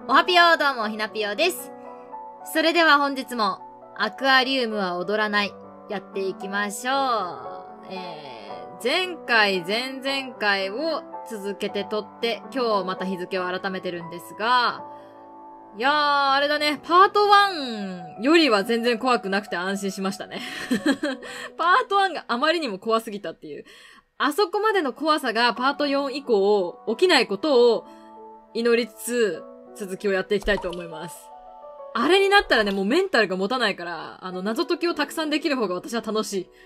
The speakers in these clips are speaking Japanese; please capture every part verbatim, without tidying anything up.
おはぴよどうもひなぴよです。それでは本日もアクアリウムは踊らないやっていきましょう。えー、前回前々回を続けて撮って今日また日付を改めてるんですが、いやーあれだね、パートワンよりは全然怖くなくて安心しましたね。パートワンがあまりにも怖すぎたっていう。あそこまでの怖さがパートよん以降起きないことを祈りつつ続きをやっていきたいと思います。あれになったらね、もうメンタルが持たないから、あの、謎解きをたくさんできる方が私は楽しい。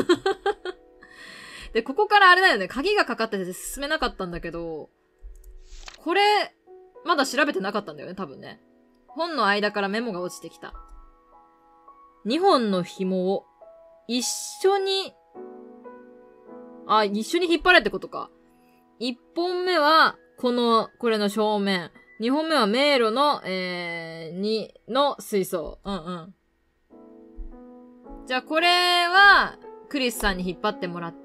で、ここからあれだよね、鍵がかかってて進めなかったんだけど、これ、まだ調べてなかったんだよね、多分ね。本の間からメモが落ちてきた。にほんの紐を一緒に、あ、一緒に引っ張れってことか。いっぽんめは、この、これの正面。にほんめは迷路の、えー、にの水槽。うんうん。じゃあこれは、クリスさんに引っ張ってもらって、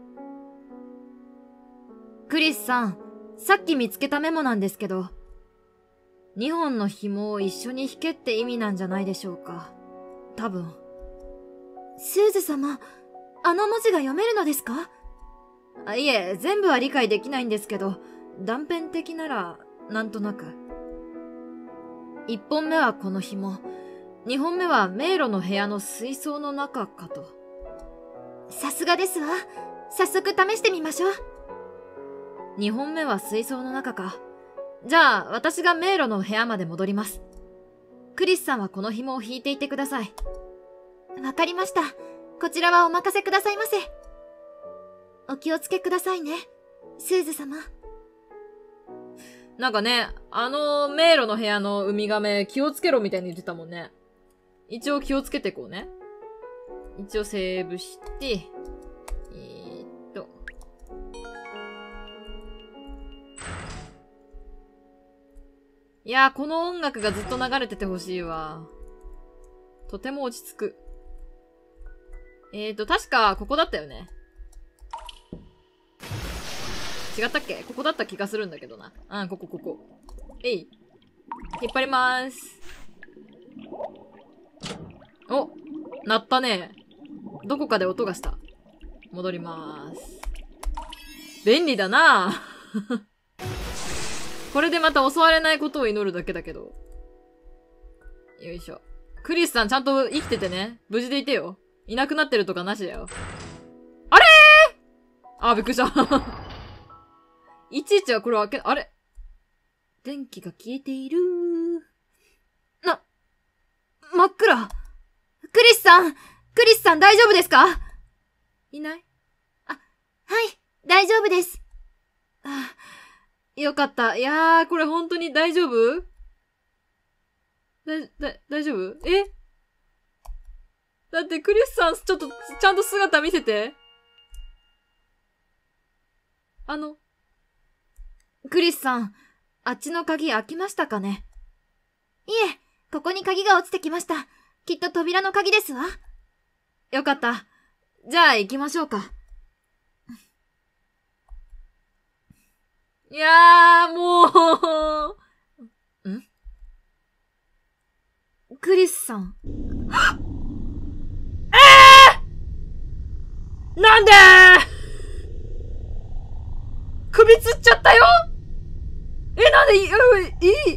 クリスさん、さっき見つけたメモなんですけど、にほんの紐を一緒に引けって意味なんじゃないでしょうか。多分。スーズ様、あの文字が読めるのですか？あ、いえ、全部は理解できないんですけど、断片的なら、なんとなく。いっぽんめはこの紐、にほんめは迷路の部屋の水槽の中かと。さすがですわ。早速試してみましょう。にほんめは水槽の中か。じゃあ、私が迷路の部屋まで戻ります。クリスさんはこの紐を引いていてください。わかりました。こちらはお任せくださいませ。お気をつけくださいね、スーズ様。なんかね、あの迷路の部屋のウミガメ気をつけろみたいに言ってたもんね。一応気をつけてこうね。一応セーブして、えーっと。いやー、この音楽がずっと流れててほしいわ。とても落ち着く。えーっと、確かここだったよね。違ったっけ？ここだった気がするんだけどな。うん、ここ、ここ。えい。引っ張りまーす。お！鳴ったね。どこかで音がした。戻りまーす。便利だなぁ。これでまた襲われないことを祈るだけだけど。よいしょ。クリスさんちゃんと生きててね。無事でいてよ。いなくなってるとかなしだよ。あれーあー、びっくりした。いちいちはこれ開け、あれ電気が消えているな、真っ暗。クリスさんクリスさん大丈夫ですか？いない？あ、はい、大丈夫です。あ、よかった。いやー、これ本当に大丈夫？だ、だ、大丈夫？え？だってクリスさんちょっとちゃんと姿見せて。あの、クリスさん、あっちの鍵開きましたかね？いえ、ここに鍵が落ちてきました。きっと扉の鍵ですわ。よかった。じゃあ行きましょうか。いやー、もう。ん？クリスさん。えー！なんでー！首つっちゃったよ！え、なんでいい、いい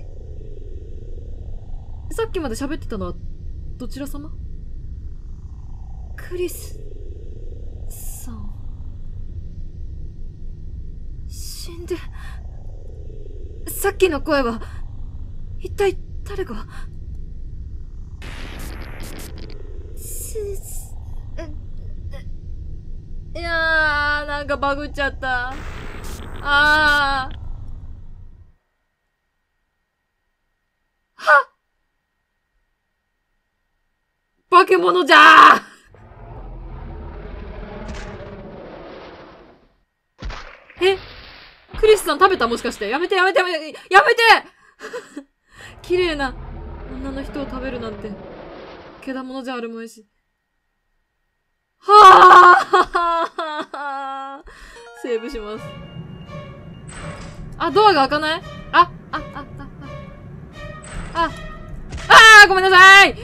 さっきまで喋ってたのは、どちら様？クリスさん。死んで、さっきの声は、一体誰が？スース、いやー、なんかバグっちゃった。あー。はっ！化け物じゃー！え？クリスさん食べた？もしかして。やめてやめてやめてやめて綺麗な女の人を食べるなんて、けだものじゃあるまいし。はぁセーブします。あ、ドアが開かない？あ、あ、あ、あ、あ。 あ、あーごめんなさい。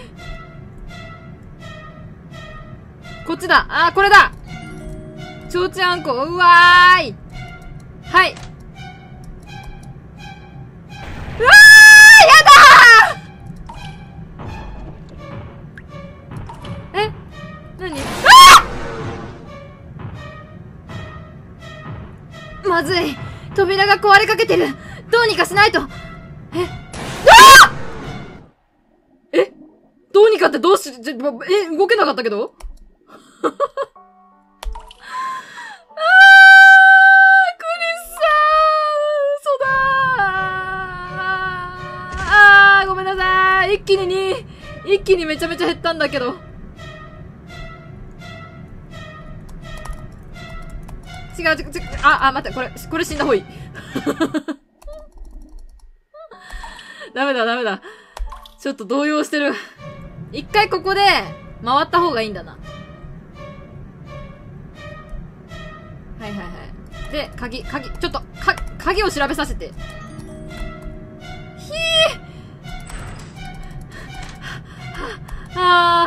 こっちだ。あー、これだ。ちょうちんあんこ。うわーい。はい。うわーやだー。え、なに？あー！まずい。扉が壊れかけてる。どうにかしないと。え、あー！え、どうにかってどうし、え、動けなかったけどあー、クリスさん、嘘だー。あー、ごめんなさい。一気にに、一気にめちゃめちゃ減ったんだけど。違う違う違う。あ、あ、待って、これ、これ死んだ方がいい。ダメだ、ダメだ。ちょっと動揺してる。一回ここで、回った方がいいんだな。はいはいはい。で、鍵、鍵、ちょっと、か、鍵を調べさせて。ひーは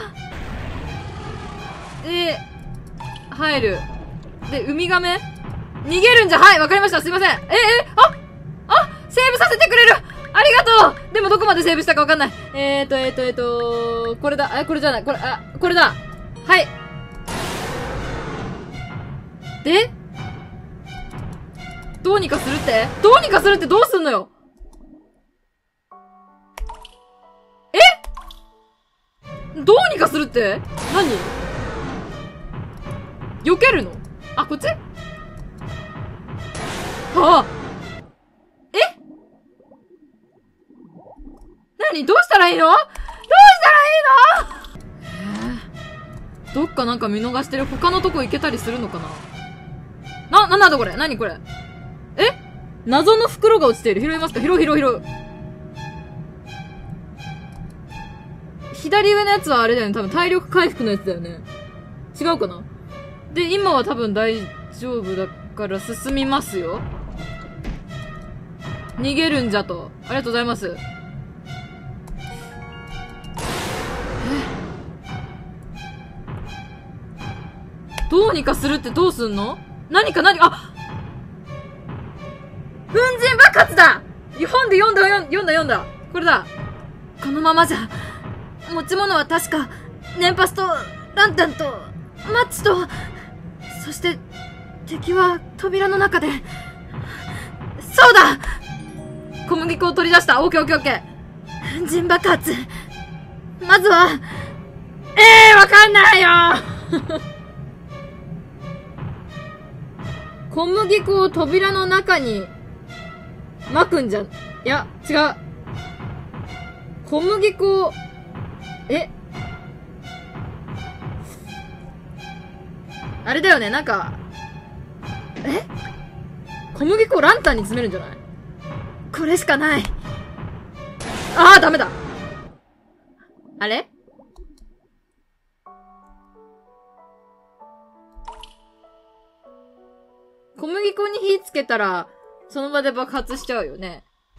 ー。で、入る。で、ウミガメ逃げるんじゃ、はい、わかりました。すいません。え、え、ああセーブさせてくれるありがとう。でもどこまでセーブしたかわかんない。えーと、えーと、えーと、これだ。あ、これじゃない。これ、あ、これだ。はい。でどうにかするってどうにかするってどうすんのよえどうにかするって何避けるのあ、こっちはあえ何どうしたらいいのどうしたらいいのえー、どっかなんか見逃してる他のとこ行けたりするのかなな、なんだこれ何これえ謎の袋が落ちている。拾いますか拾う拾う拾う。左上のやつはあれだよね。多分体力回復のやつだよね。違うかなで、今は多分大丈夫だから進みますよ。逃げるんじゃと。ありがとうございます。えどうにかするってどうすんの何か何あ粉塵爆発だ本で読んだ読んだ読んだこれだこのままじゃ持ち物は確か年パスとランタンとマッチとそして敵は扉の中でそうだ小麦粉を取り出したオッケーオッケーオッケー粉塵爆発まずはえーわかんないよ小麦粉を扉の中に巻くんじゃ、いや、違う。小麦粉を、えあれだよね、なんか、え小麦粉をランタンに詰めるんじゃないこれしかない。ああ、ダメだ。あれ小麦粉に火つけたら、その場で爆発しちゃうよね。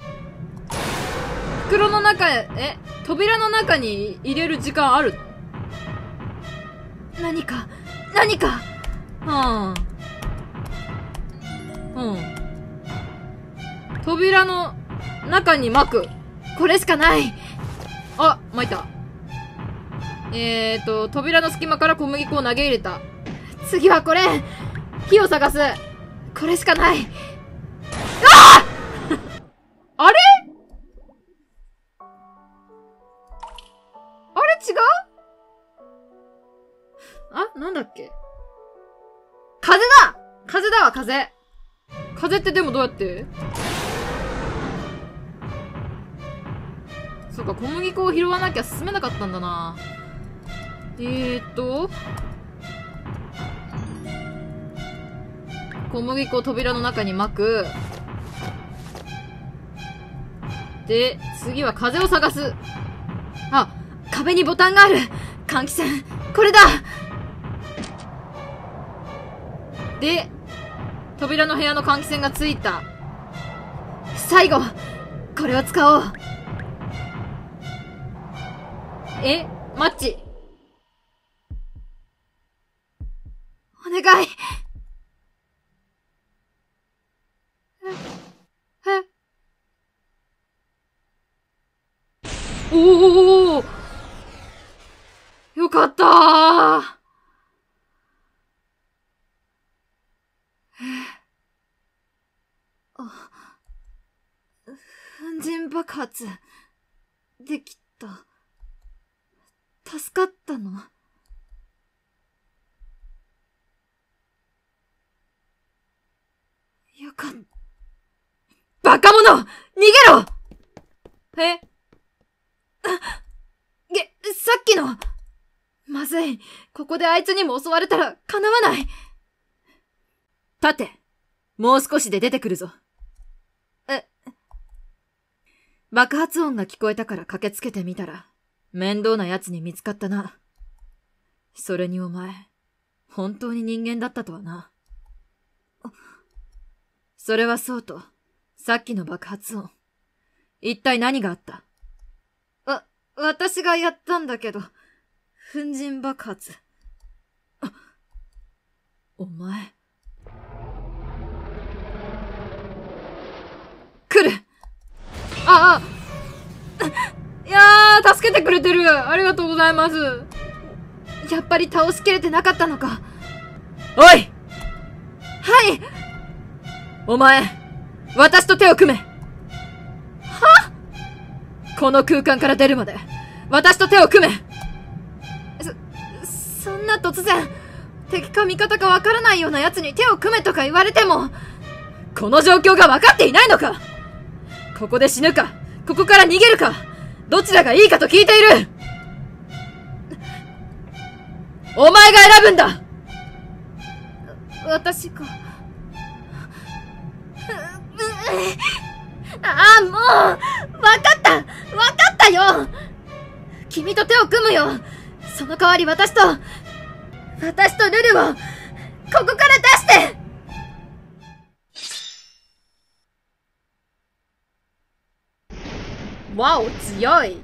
袋の中へ、え、扉の中に入れる時間あるの何か、何かはぁ、うん。扉の中に巻く。これしかない。あ、巻いた。えーと、扉の隙間から小麦粉を投げ入れた。次はこれ火を探す。これしかない。あああれあれ違うあなんだっけ風だ風だわ、風。風ってでもどうやってそうか、小麦粉を拾わなきゃ進めなかったんだな。えーっと。小麦粉を扉の中に巻く。で、次は風を探す。あ、壁にボタンがある。換気扇。これだで、扉の部屋の換気扇がついた。最後、これを使おう。 え、マッチ。お願い。え、え、おお、よかったー。あ、粉塵爆発、できた。助かったの？よかった。バカ者！逃げろ！え？げ、さっきの。まずい。ここであいつにも襲われたら叶わない。立て。もう少しで出てくるぞ。え。爆発音が聞こえたから駆けつけてみたら、面倒な奴に見つかったな。それにお前、本当に人間だったとはな。それはそうと、さっきの爆発音。一体何があった？わ、私がやったんだけど、粉塵爆発。あ、お前。来る！あ、あ、いやー、助けてくれてる。ありがとうございます。やっぱり倒しきれてなかったのか。おい！はい！お前、私と手を組め。は？この空間から出るまで、私と手を組め。そ、そんな突然、敵か味方かわからないような奴に手を組めとか言われても、この状況が分かっていないのか？ここで死ぬか、ここから逃げるか、どちらがいいかと聞いている。お前が選ぶんだ。私か。ああ、もう、わかった、わかったよ。君と手を組むよ。その代わり私と、私とルルを、ここから出して。わお、強い。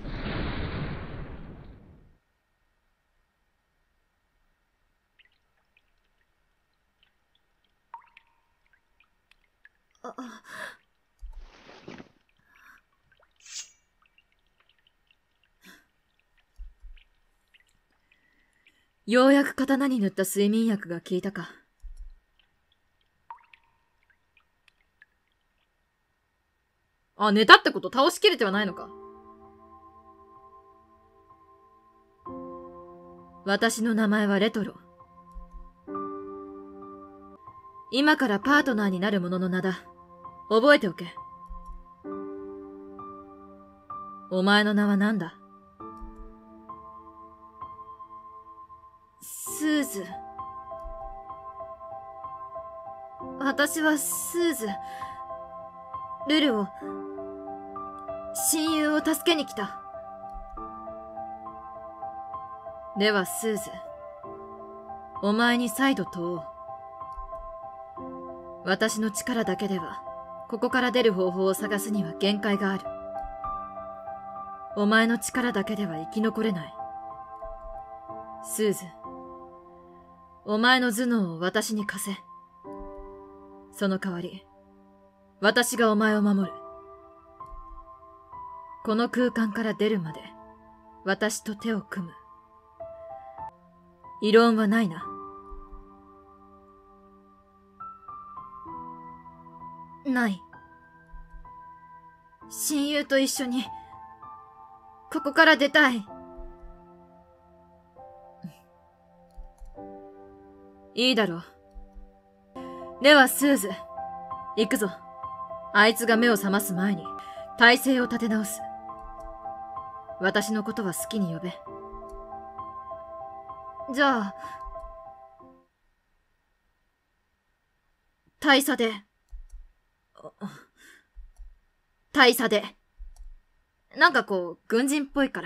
あ、ようやく刀に塗った睡眠薬が効いたか。あ、寝たってこと？倒しきれてはないのか。私の名前はレトロ。今からパートナーになる者の名だ。覚えておけ。お前の名は何だ？スーズ。私はスーズ。ルルを、親友を助けに来た。ではスーズ、お前に再度問おう。私の力だけでは、ここから出る方法を探すには限界がある。お前の力だけでは生き残れない。スーズ、お前の頭脳を私に貸せ。その代わり、私がお前を守る。この空間から出るまで、私と手を組む。異論はないな。ない。親友と一緒に、ここから出たい。いいだろう。ではスーズ、行くぞ。あいつが目を覚ます前に、体勢を立て直す。私のことは好きに呼べ。じゃあ、大佐で。大佐で。なんかこう、軍人っぽいから。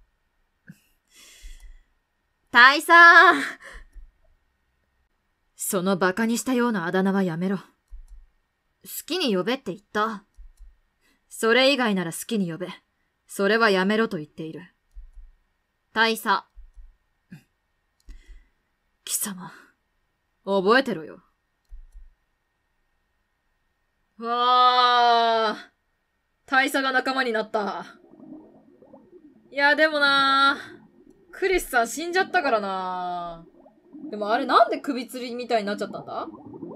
大佐。その馬鹿にしたようなあだ名はやめろ。好きに呼べって言った。それ以外なら好きに呼べ。それはやめろと言っている。 大佐。貴様、覚えてろよ。わー、大佐が仲間になった。いや、でもなー、クリスさん死んじゃったからなー。でもあれなんで首吊りみたいになっちゃったんだ？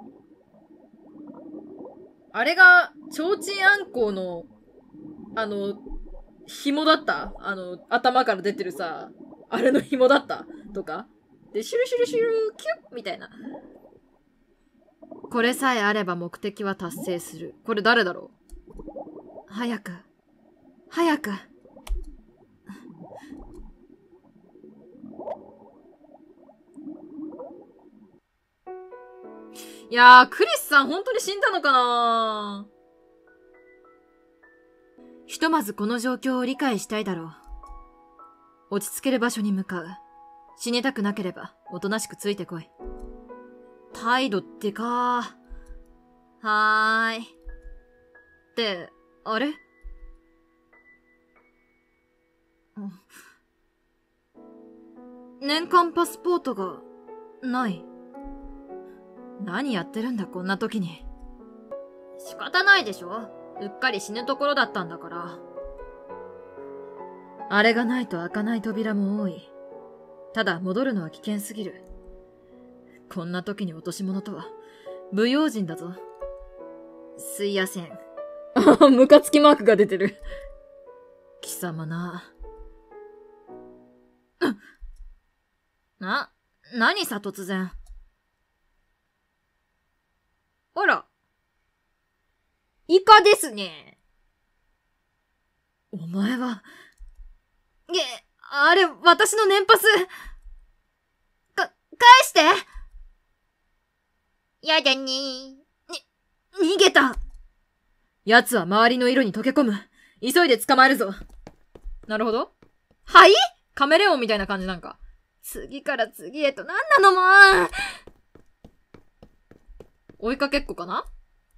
あれが、ちょうちんあんこうの、あの、紐だった？あの、頭から出てるさ、あれの紐だったとかで、シュルシュルシュル、キュッみたいな。これさえあれば目的は達成する。これ誰だろう？早く。早く。いやー、クリスさん本当に死んだのかな？ひとまずこの状況を理解したいだろう。落ち着ける場所に向かう。死にたくなければ、おとなしくついてこい。態度ってかー。はーい。って、あれ？年間パスポートが、ない。何やってるんだ、こんな時に。仕方ないでしょ？うっかり死ぬところだったんだから。あれがないと開かない扉も多い。ただ戻るのは危険すぎる。こんな時に落とし物とは、不用心だぞ。すいやせん。あ、ムカつきマークが出てる。貴様な。な、何さ突然。あら。イカですね。お前は。げ、あれ、私の年パス。か、返して。やだねー。に、逃げた。奴は周りの色に溶け込む。急いで捕まえるぞ。なるほど。はい？カメレオンみたいな感じなんか。次から次へと何なのもう。追いかけっこかな？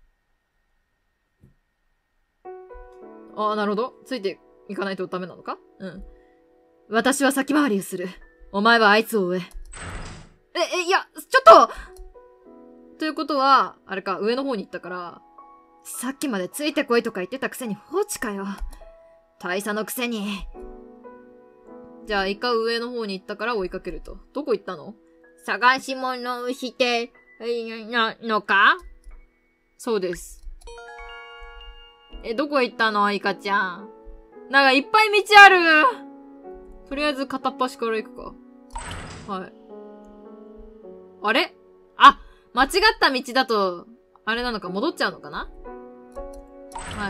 ああ、なるほど。ついていかないとダメなのか？うん。私は先回りをする。お前はあいつを追え。え、え、いや、ちょっとということは、あれか、上の方に行ったから、さっきまでついてこいとか言ってたくせに放置かよ。大佐のくせに。じゃあ、イカ上の方に行ったから追いかけると。どこ行ったの？探し物をして、な、のか？そうです。え、どこ行ったのイカちゃん。なんかいっぱい道ある。とりあえず片っ端から行くか。はい。あれ？あ、間違った道だと、あれなのか戻っちゃうのかな？はい。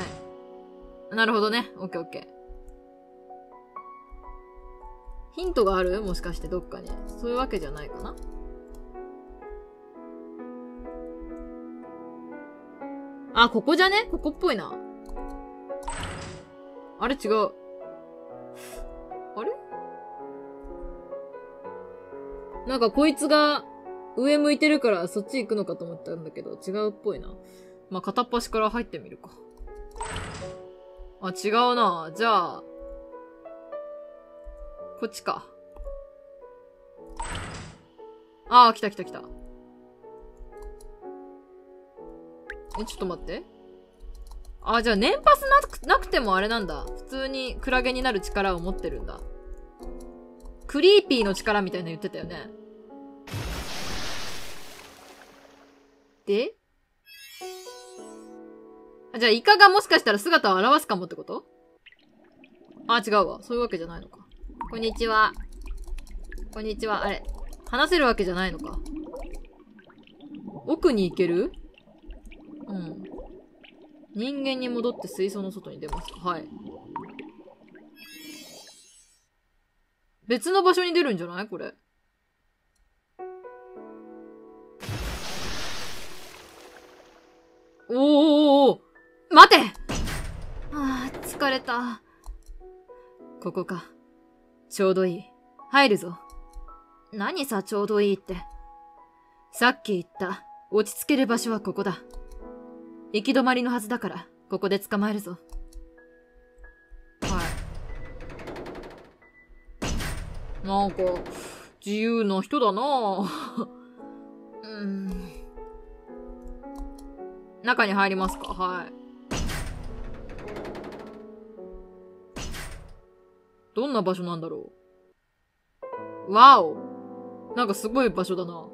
なるほどね。オッケーオッケー。ヒントがある？もしかしてどっかに。そういうわけじゃないかな？あ、ここじゃね？ここっぽいな。あれ違う。あれ？なんかこいつが上向いてるからそっち行くのかと思ったんだけど違うっぽいな。まあ、片っ端から入ってみるか。あ、違うな。じゃあ、こっちか。ああ、来た来た来た。え、ちょっと待って。あ、じゃあ年パスなく、なくてもあれなんだ。普通にクラゲになる力を持ってるんだ。クリーピーの力みたいなの言ってたよね。で？あ、じゃあイカがもしかしたら姿を現すかもってこと？あ、違うわ。そういうわけじゃないのか。こんにちは。こんにちは。あれ。話せるわけじゃないのか。奥に行ける？うん。人間に戻って水槽の外に出ますか？はい。別の場所に出るんじゃない？これ。おーおーおー待て！ああ、疲れた。ここか。ちょうどいい。入るぞ。何さ、ちょうどいいって。さっき言った、落ち着ける場所はここだ。行き止まりのはずだから、ここで捕まえるぞ。はい。 なんか、自由な人だなぁ。うーん。中に入りますか？はい。どんな場所なんだろう。わお。なんかすごい場所だな。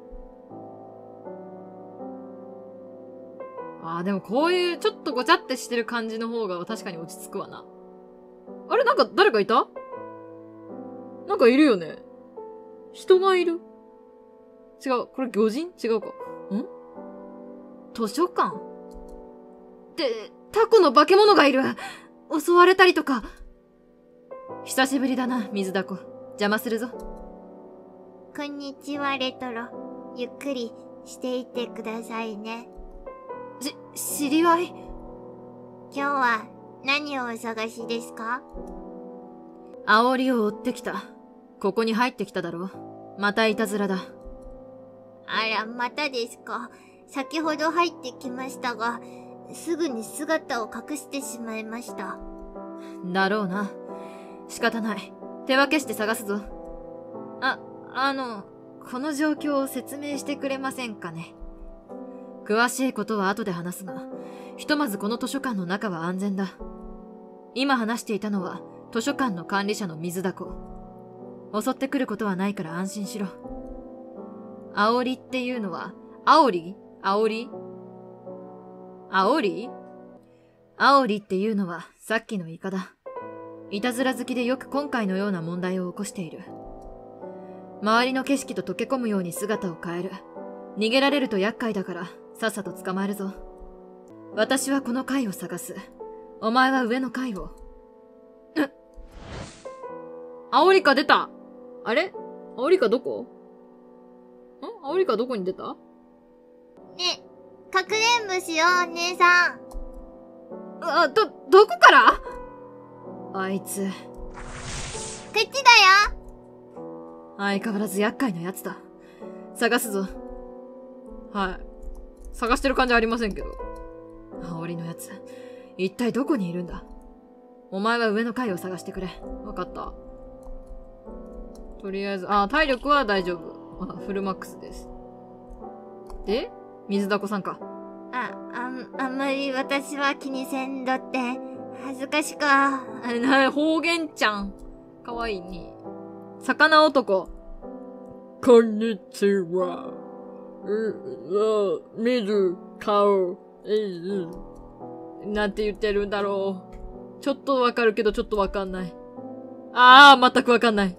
あー、でもこういうちょっとごちゃってしてる感じの方が確かに落ち着くわな。あれなんか誰かいた？なんかいるよね。人がいる？違う。これ魚人？違うか。ん？図書館？って、タコの化け物がいる。襲われたりとか。久しぶりだな、水だこ。邪魔するぞ。 こんにちは、レトロ。ゆっくりしていってくださいね。 し、知り合い？ 今日は何をお探しですか？ 煽りを追ってきた。ここに入ってきただろう。またいたずらだ。 あら、またですか。先ほど入ってきましたが、すぐに姿を隠してしまいました。 だろうな。仕方ない。手分けして探すぞ。あ、あの、この状況を説明してくれませんかね。詳しいことは後で話すが、ひとまずこの図書館の中は安全だ。今話していたのは、図書館の管理者の水だこ。襲ってくることはないから安心しろ。煽りっていうのは、煽り？煽り？煽り？煽りっていうのは、さっきのイカだ。いたずら好きでよく今回のような問題を起こしている。周りの景色と溶け込むように姿を変える。逃げられると厄介だから、さっさと捕まえるぞ。私はこの階を探す。お前は上の階を。うっ。煽りか出た。あれ？煽りかどこ？ん？煽りかどこに出た？ ね、かくれんぼしよう、お姉さん。 あ、ど、どこから？あいつ。 こっちだよ。 相変わらず厄介なやつだ。探すぞ。はい。探してる感じありませんけど。煽りのやつ。一体どこにいるんだ？お前は上の階を探してくれ。わかった。とりあえず、あ、体力は大丈夫。あ、フルマックスです。で、水だこさんか。 あ、あ、あんまり私は気にせんどって、恥ずかしか。 あれな、方言ちゃん。かわいいね。魚男。こんにちは。う、水、顔、えなんて言ってるんだろう。ちょっとわかるけどちょっとわかんない。あー、全くわかんない。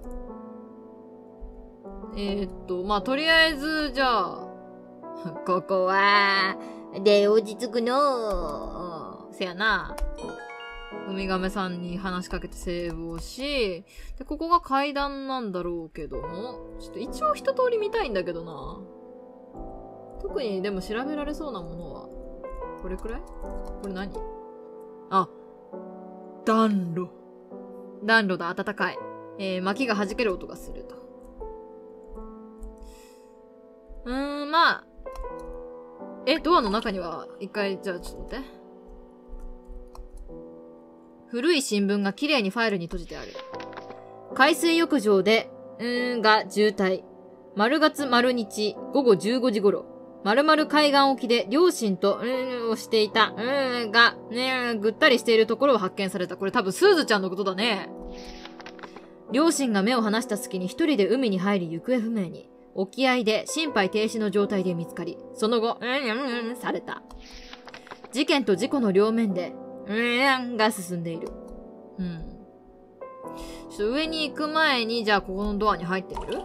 えー、っと、まあ、とりあえず、じゃあ、 ここは、で、落ち着くの。 せやな。ウミガメさんに話しかけてセーブをし、で、ここが階段なんだろうけども、ちょっと一応一通り見たいんだけどな。特にでも調べられそうなものは、これくらい？これ何？あ、暖炉。暖炉だ、暖かい。えー、薪が弾ける音がすると。うーん、まあ。え、ドアの中には、一回、じゃあちょっと待って。古い新聞が綺麗にファイルに閉じてある。海水浴場で、うーんが渋滞。丸月丸日、午後じゅうごじ頃。丸々海岸沖で両親と、うーんをしていた、うーんが、ねーぐったりしているところを発見された。これ多分スーズちゃんのことだね。両親が目を離した隙に一人で海に入り行方不明に。沖合で心肺停止の状態で見つかり、その後、うんうんうんされた。事件と事故の両面で、うんうんが進んでいる。うん。ちょっと上に行く前に、じゃあここのドアに入ってみる？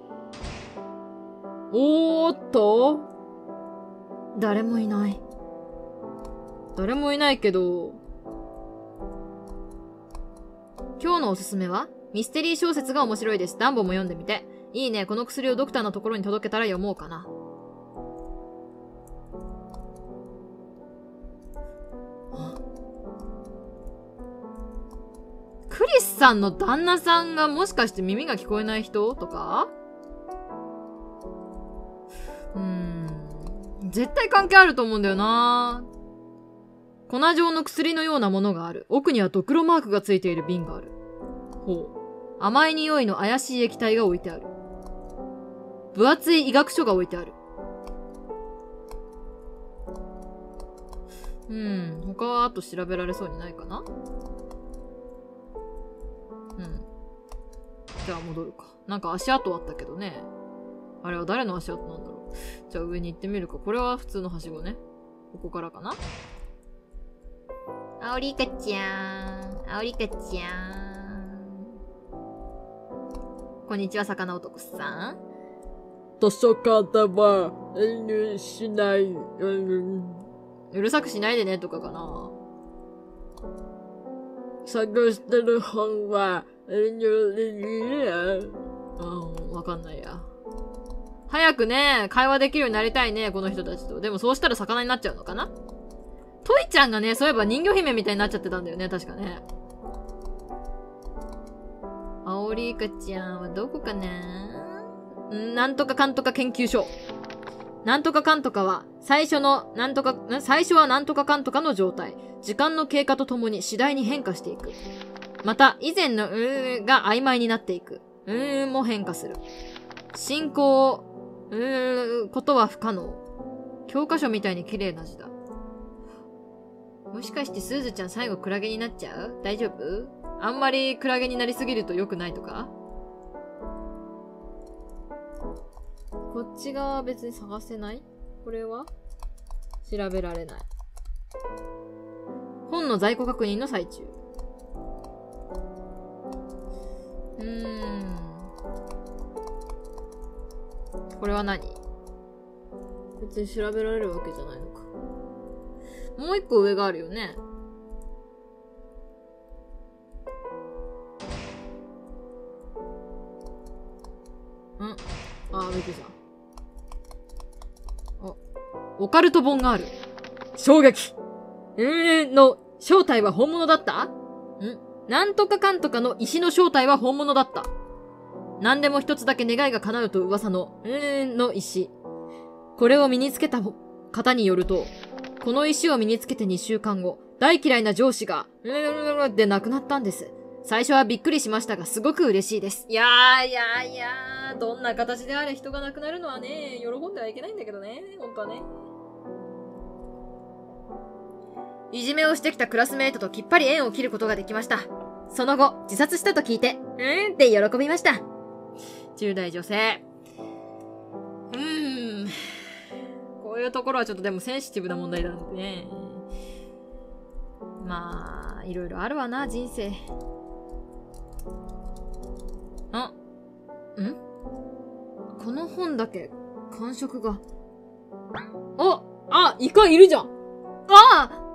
おーっと誰もいない。誰もいないけど、今日のおすすめはミステリー小説が面白いです。ダンボも読んでみて。いいね。この薬をドクターのところに届けたら読もうかな。クリスさんの旦那さんがもしかして耳が聞こえない人とか？うーん。絶対関係あると思うんだよな。粉状の薬のようなものがある。奥にはドクロマークがついている瓶がある。ほう。 甘い匂いの怪しい液体が置いてある。分厚い医学書が置いてある。うん。他はあと調べられそうにないかな？うん。じゃあ戻るか。なんか足跡あったけどね。あれは誰の足跡なんだろう。じゃあ上に行ってみるか。これは普通のはしごね。ここからかな？ あおりかちゃん。あおりかちゃん。 こんにちは、魚男さん。 図書館は遠慮しない。うん、 うるさくしないでねとかかな。 探してる本は遠慮できる。 うん、わかんないや。早くね、会話できるようになりたいね、この人たちと。でもそうしたら魚になっちゃうのかな？トイちゃんがね、そういえば人魚姫みたいになっちゃってたんだよね、確かね。アオリイカちゃんはどこかなんなんとかかんとか研究所。なんとかかんとかは、最初の、なんとか、最初はなんとかかんとかの状態。時間の経過とともに次第に変化していく。また、以前のうーが曖昧になっていく。うーも変化する。進行、うーことは不可能。教科書みたいに綺麗な字だ。もしかしてスーズちゃん最後クラゲになっちゃう？大丈夫？あんまりクラゲになりすぎると良くないとか？こっち側は別に探せない？これは調べられない。本の在庫確認の最中。うーん。これは何？別に調べられるわけじゃないのか。もう一個上があるよね。ん？あー、びっくりした。お、オカルト本がある。衝撃！うーんの正体は本物だった？ん？なんとかかんとかの石の正体は本物だった。何でも一つだけ願いが叶うと噂の、うーんの石。これを身につけた方によると、この石を身につけてにしゅうかんご、大嫌いな上司が、うーんで亡くなったんです。最初はびっくりしましたが、すごく嬉しいです。いやーいやーいやー、どんな形であれ人が亡くなるのはね、喜んではいけないんだけどね、本当はね。いじめをしてきたクラスメイトときっぱり縁を切ることができました。その後、自殺したと聞いて、うーんって喜びました。じゅう代女性。うーん。こういうところはちょっとでもセンシティブな問題なんでね。まあ、いろいろあるわな、人生。あ、ん？この本だけ、感触が。あ、あ、イカいるじゃん。ああ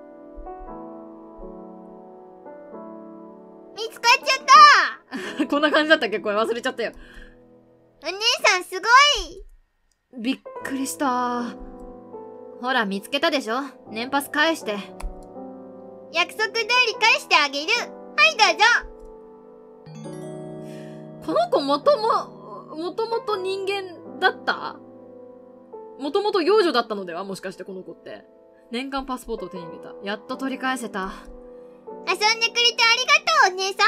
見つかっちゃったこんな感じだったっけ？これ忘れちゃったよ。 お姉さんすごい！ びっくりした。ほら、見つけたでしょ？年パス返して。 約束通り返してあげる。はいどうぞ。 この子もとも、もともと人間だった？もともと幼女だったのでは？もしかしてこの子って。年間パスポートを手に入れた。やっと取り返せた。 遊んでくれてありがとう、お姉さ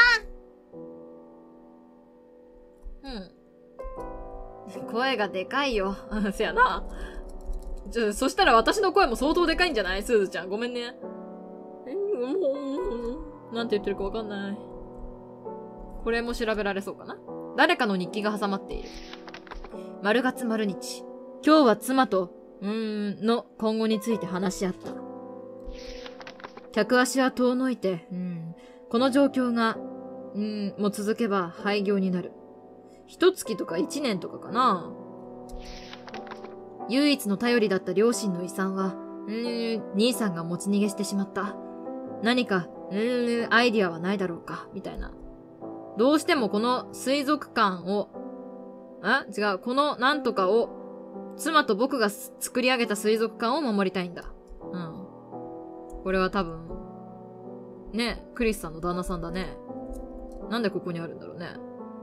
ん。うん。声がでかいよ。せやな。ちょ、そしたら私の声も相当でかいんじゃない？スーズちゃん。ごめんね。え、もう、なんて言ってるかわかんない。これも調べられそうかな？誰かの日記が挟まっている。丸月丸日。今日は妻と、うーん、の今後について話し合った。客足は遠のいて、うん、この状況が、うん、もう続けば廃業になる。一月とか一年とかかな。唯一の頼りだった両親の遺産は、うーん、兄さんが持ち逃げしてしまった。何か、うーん、アイディアはないだろうか、みたいな。どうしてもこの水族館を、あ？違う、このなんとかを、妻と僕が作り上げた水族館を守りたいんだ。うん。これは多分、ね、クリスさんの旦那さんだね。なんでここにあるんだろうね。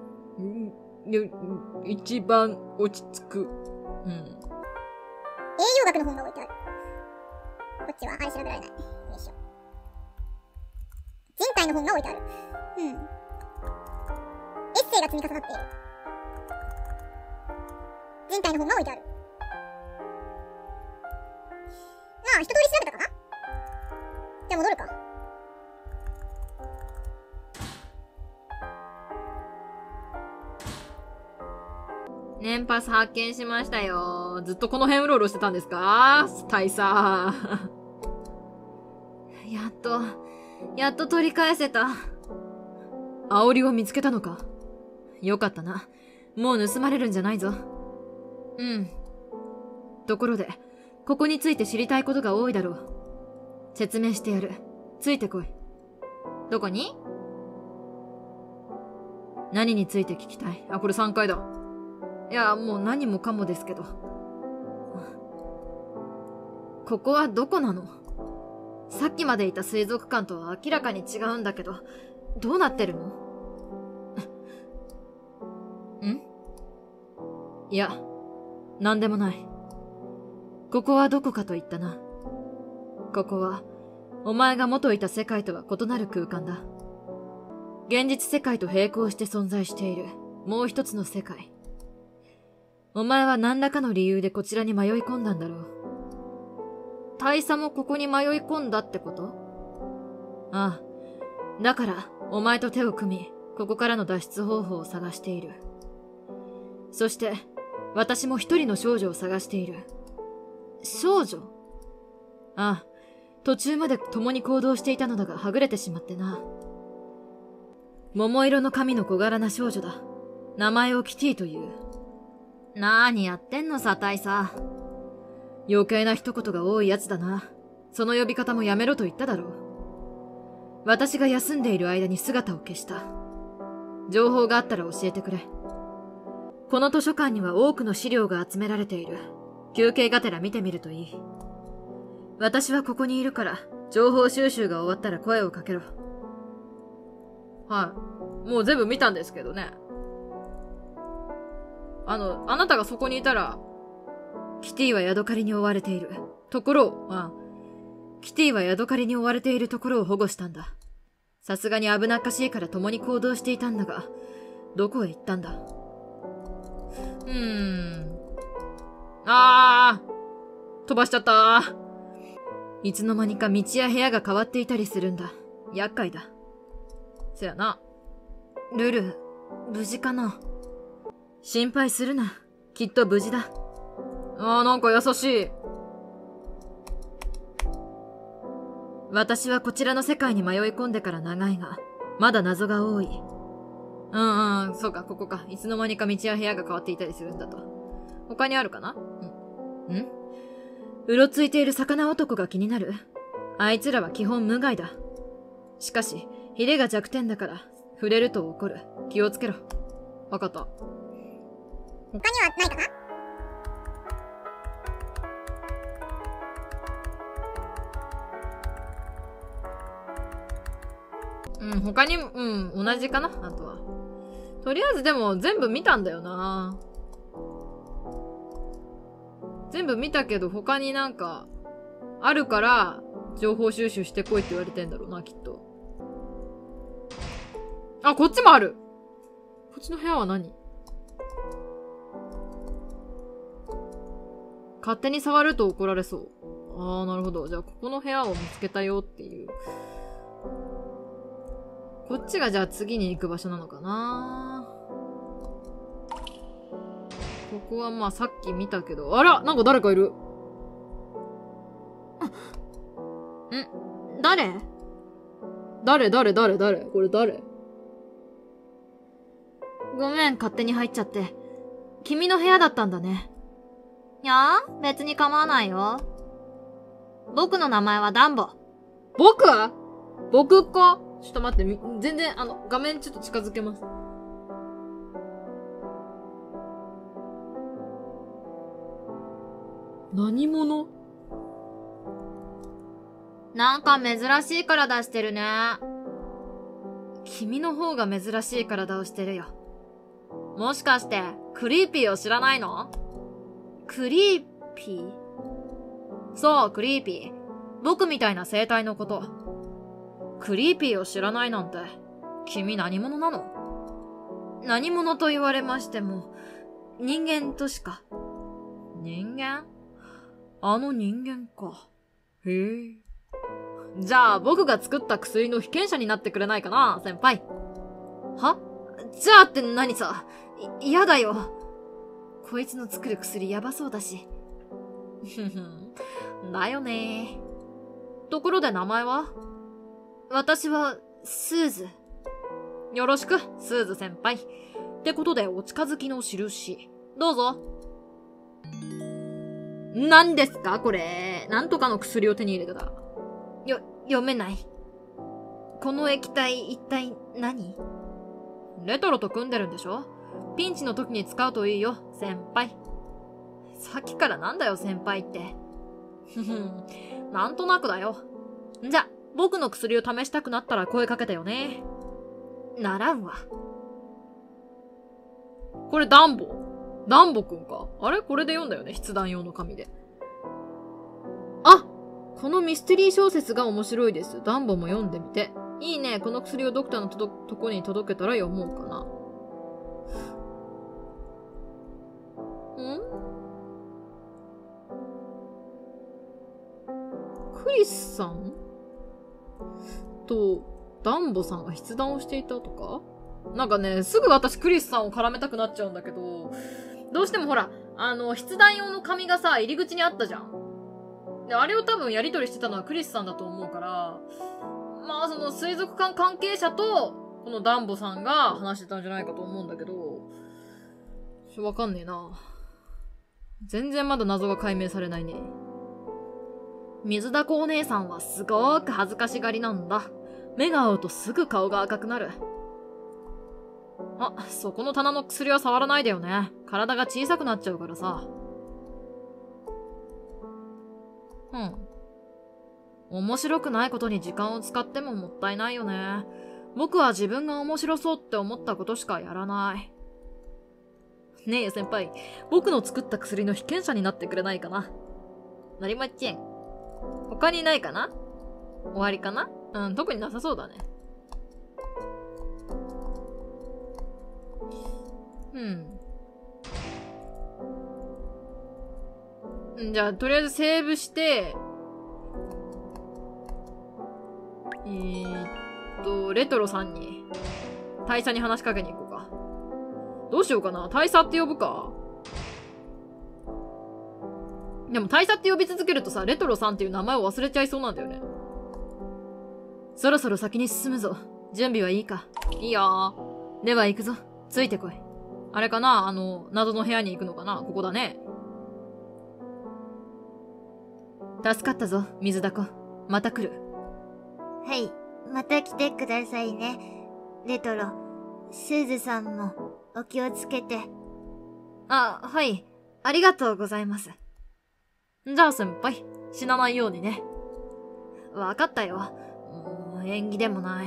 ん、一番落ち着く。 うん。栄養学の本が置いてある。こっちは、はい、調べられない。よいしょ。人体の本が置いてある。うん。 生が積み重なっている。人体の本が置いてある。まあ、一通り調べたかな。じゃあ戻るか。 年パス発見しましたよ。ずっとこの辺うろうろしてたんですか大佐。やっと、やっと取り返せた。煽りを見つけたのか。よかったな。もう盗まれるんじゃないぞ。うん。ところで、ここについて知りたいことが多いだろう。説明してやる。ついてこい。どこに？何について聞きたい？あ、これさんかいだ。いや、もう何もかもですけど。ここはどこなの？さっきまでいた水族館とは明らかに違うんだけど、どうなってるの？ん？いや、なんでもない。ここはどこかと言ったな。ここは、お前が元いた世界とは異なる空間だ。現実世界と並行して存在している、もう一つの世界。お前は何らかの理由でこちらに迷い込んだんだろう。大佐もここに迷い込んだってこと？ああ。だから、お前と手を組み、ここからの脱出方法を探している。そして、私も一人の少女を探している。少女？ああ。途中まで共に行動していたのだがはぐれてしまってな。桃色の髪の小柄な少女だ。名前をキティという。なーにやってんのさ、大佐。余計な一言が多いやつだな。その呼び方もやめろと言っただろう。私が休んでいる間に姿を消した。情報があったら教えてくれ。この図書館には多くの資料が集められている。休憩がてら見てみるといい。私はここにいるから、情報収集が終わったら声をかけろ。はい。もう全部見たんですけどね。あの、あなたがそこにいたら、キティはヤドカリに追われている。ところを、ああ、キティはヤドカリに追われているところを保護したんだ。さすがに危なっかしいから共に行動していたんだが、どこへ行ったんだ？うーん。あー、飛ばしちゃったー。いつの間にか道や部屋が変わっていたりするんだ。厄介だ。せやな。ルル、無事かな？心配するな。きっと無事だ。あー、なんか優しい。私はこちらの世界に迷い込んでから長いが、まだ謎が多い。うんうん、そうか、ここか。いつの間にか道や部屋が変わっていたりするんだと。他にあるかな？ん？ん？うろついている魚男が気になる？あいつらは基本無害だ。しかし、ヒレが弱点だから、触れると怒る。気をつけろ。わかった。 他にはないかな？ うん、他に、うん、同じかなあとは。とりあえずでも全部見たんだよな。全部見たけど他になんか、あるから、情報収集してこいって言われてんだろうな、きっと。あ、こっちもある！こっちの部屋は何？勝手に触ると怒られそう。あー、なるほど。じゃあ、ここの部屋を見つけたよっていう。こっちがじゃあ次に行く場所なのかな。ここはまあさっき見たけど、あら！なんか誰かいる。ん？誰？誰誰誰誰これ誰？ごめん、勝手に入っちゃって。君の部屋だったんだね。 いやー、別に構わないよ。僕の名前はダンボ。 僕？僕か？ちょっと待って、全然、あの、画面ちょっと近づけます。何者？ なんか珍しい体してるね。 君の方が珍しい体をしてるよ。 もしかして、クリーピーを知らないの？ クリーピー？ そう、クリーピー。僕みたいな生態のこと。 クリーピーを知らないなんて、君何者なの？ 何者と言われましても、人間としか。人間？あの人間か。へえ。じゃあ、僕が作った薬の被験者になってくれないかな、先輩。は？じゃあって何さ。い、嫌だよ。こいつの作る薬やばそうだし。ふふん。だよね。ところで名前は？私は、スーズ。よろしく、スーズ先輩。ってことで、お近づきの印。どうぞ。何ですかこれ。なんとかの薬を手に入れた。よ、読めない。この液体、一体何？レトロと組んでるんでしょ？ピンチの時に使うといいよ、先輩。さっきからなんだよ、先輩って。ふふん。なんとなくだよ。じゃ、僕の薬を試したくなったら声かけてよね。ならんわ。これダンボ。ダンボくんか。あれこれで読んだよね。筆談用の紙で。あ！このミステリー小説が面白いです。ダンボも読んでみて。いいね。この薬をドクターのとどとこに届けたら読もうかな。ん？クリスさんと、ダンボさんが筆談をしていたとか？なんかね、すぐ私クリスさんを絡めたくなっちゃうんだけど、どうしてもほら、あの、筆談用の紙がさ、入り口にあったじゃん。で、あれを多分やり取りしてたのはクリスさんだと思うから、まあその水族館関係者と、このダンボさんが話してたんじゃないかと思うんだけど、わかんねえな。全然まだ謎が解明されないね。水田子お姉さんはすごーく恥ずかしがりなんだ。目が合うとすぐ顔が赤くなる。あ、そこの棚の薬は触らないでよね。体が小さくなっちゃうからさ。うん。面白くないことに時間を使ってももったいないよね。僕は自分が面白そうって思ったことしかやらない。ねえ先輩、僕の作った薬の被験者になってくれないかな。なりまっちん。他にないかな？終わりかな？うん、特になさそうだね。うん。じゃあ、とりあえずセーブして、えーっと、レトロさんに、大佐に話しかけに行こうか。どうしようかな。大佐って呼ぶか。でも大佐って呼び続けるとさ、レトロさんっていう名前を忘れちゃいそうなんだよね。そろそろ先に進むぞ。準備はいいか？いいよー。では行くぞ。ついてこい。あれかな？あの、謎の部屋に行くのかな？ここだね。助かったぞ、水だこ。また来る。 はい、また来てくださいね。レトロ、スーズさんもお気をつけて。 あ、はい。ありがとうございます。じゃあ先輩、死なないようにね。わかったよ。もう縁起でもない。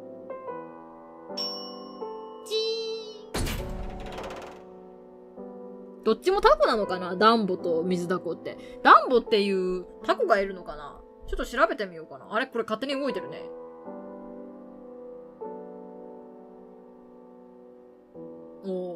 どっちもタコなのかな？ダンボと水ダコって。ダンボっていうタコがいるのかな？ちょっと調べてみようかな。あれこれ勝手に動いてるね。お